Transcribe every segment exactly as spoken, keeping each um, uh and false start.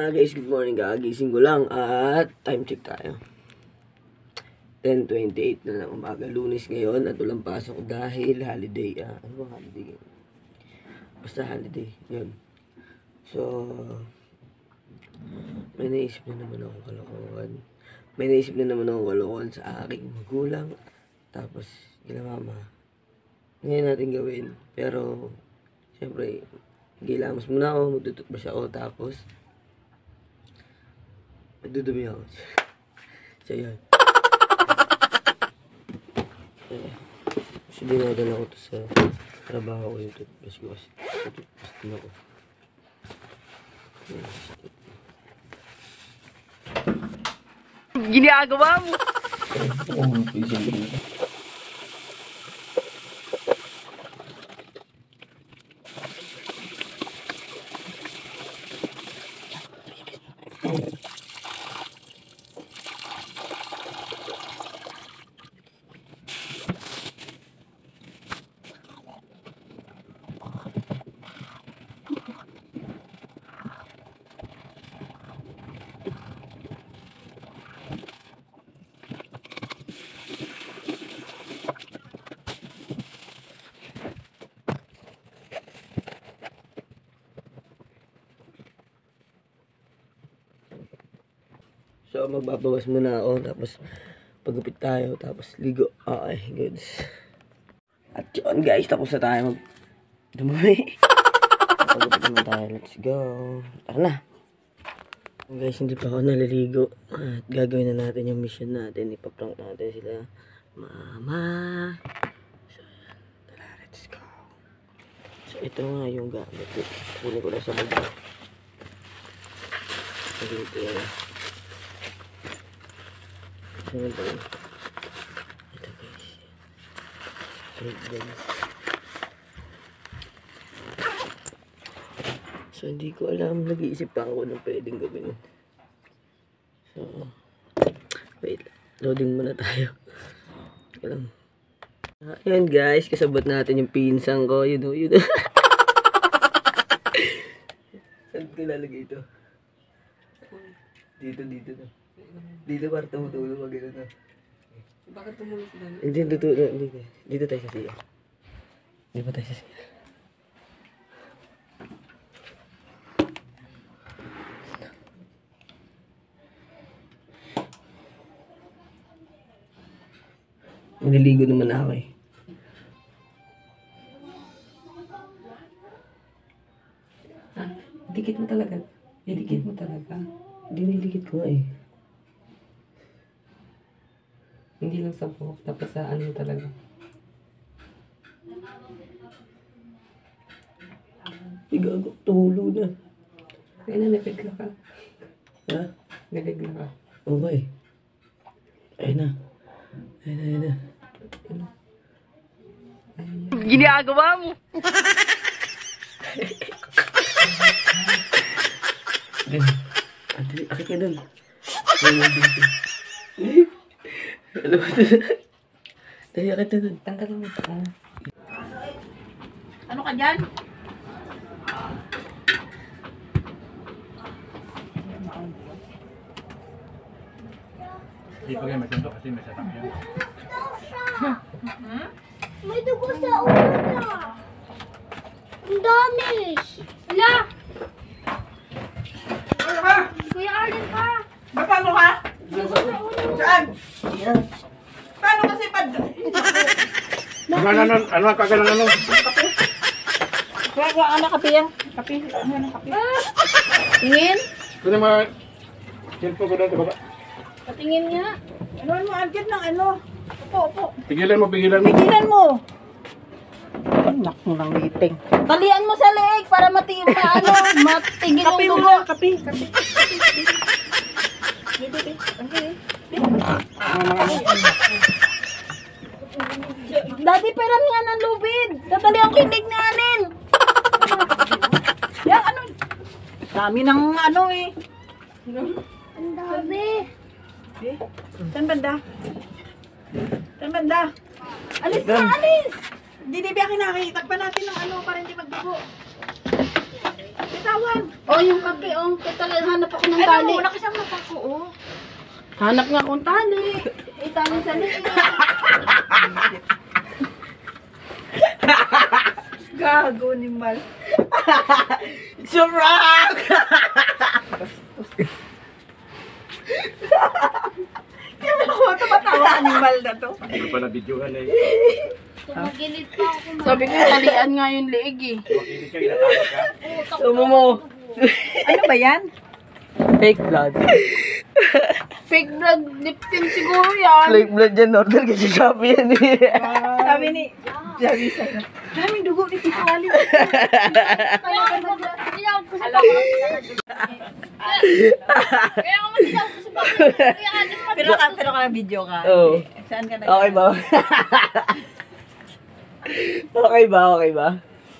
nga guys, good morning. Kakagising ko lang at time check tayo. ten twenty-eight na lang umaga. Lunes ngayon at walang pasok dahil holiday. Ah, ano ba holiday? Basta holiday. Yun. So, may naisip na naman akong kalokohan. May naisip na naman akong kalokohan sa aking magulang. Tapos, gila mama. Ngayon natin gawin. Pero, siyempre, gilamos muna ako, magtututbrush ako, tapos magdudumi ako. So, yun. Eh, so, dinadala ko to sa trabaho ko yung toothbrush ko kasi toothbrush din ako. Ginagawa mo! Oo, mag-pising ko. So, magbabawas muna ako, tapos pagupit tayo, tapos ligo. Okay, goods. At yun guys, tapos na tayo mag dumami. Pagupit naman tayo, let's go. Tara na. Guys, hindi pa ako naliligo. At gagawin na natin yung mission natin. Ipaprank natin sila. Mama. So, yan. Tara, let's go. So, ito nga yung gamit. Kunin ko na sa bag. So, ito yan. Ito guys. Ito guys. So hindi ko alam. Nag-iisip pa ako ng pwedeng gawin. So wait. Loading muna tayo. Alam. Ayan guys. Kasabot natin yung pinsang ko. You know, you know. Saan ko lalagay ito? Dito, dito na. Dito para tumutulong mag gano'n na. Bakit tumulong sila? Hindi, tutulong. Dito. Dito tayo sa siya. Dito pa tayo sa siya. Naliligo naman ako eh. Ha? Dikit mo talaga? Didikit mo talaga? Dinilikit ko nga eh. Hindi lang sa buhok, tapos sa ano talaga. Igago, tulo na. Kaya na, nabigla ka. Ha? Nabigla ka. Okay. Ayun na. Ayun na, ayun na. Ginagawa mo! Dun. Ate, akit ka dun. Ayun, dun. Ano ba dun? Dali, akit na dun. Tanggalin mo ito. Ano ka dyan? Hindi pa kayo may suntok kasi may setup yan. May dugo sa ulo na. Ang dami. Wala. Kuya Arlen ka. Paano ka? Saan? Yan. Paano kasi pad... Ano, ano, ano, kagalang ano? Kaya kaya anak kape yan. Kape. Ano yan ang kape? Tingin? Ito na mga... Cellphone ko doon sa baba. Patingin nga. Ano mo agad ng ano? Opo, opo. Pigilan mo, pigilan mo. Pigilan mo. Ay, naku ng meeting. Talian mo sa leeg para mati ma ano, matigil yung dugo. Kape, kape. Dito, dito. Daddy, peram nga ng lubid. Tatali ang kinig na anin. Yan, ano? Dami ng ano eh. Ang dami. Eh, saan banda? Saan banda? Alis na, alis! Hindi, di ba kinakita pa natin ng ano para hindi magdugo. Dito, tawag. Oh, yung kape, oh. Kaya talaga hanap ako ng tali. Wala kasi ang mata ko, oh. Hanap nga akong tali. Eh, tali sa liig. Gago ni Mal. Surround! Ako, tumatawa animal na to. Hindi ko pa na-videohan eh. Tumagilid pa ako. Sabi ko, talian nga yung liig eh. Makinig ka, ginatawag ka. Tumo mo. Ano ba yan? Fake blood. Fake blood lip tint siguro yan. Fake blood yan. Order ka sa Shopee yan eh. Sabi ni Javi sa'yo. Daming dugo ni Tito Ali. Kaya ako, tinawag ko sa papa. Kaya ako tinawag ko sa papa. Kaya ano pa. Pero ka, pero ka video ka. Oo. Saan ka na? Okay ba? Okay ba? Okay ba?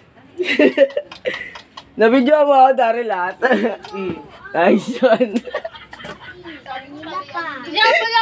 Nabidyo mo ako, Daryl, lahat. Nice one. Kaya pala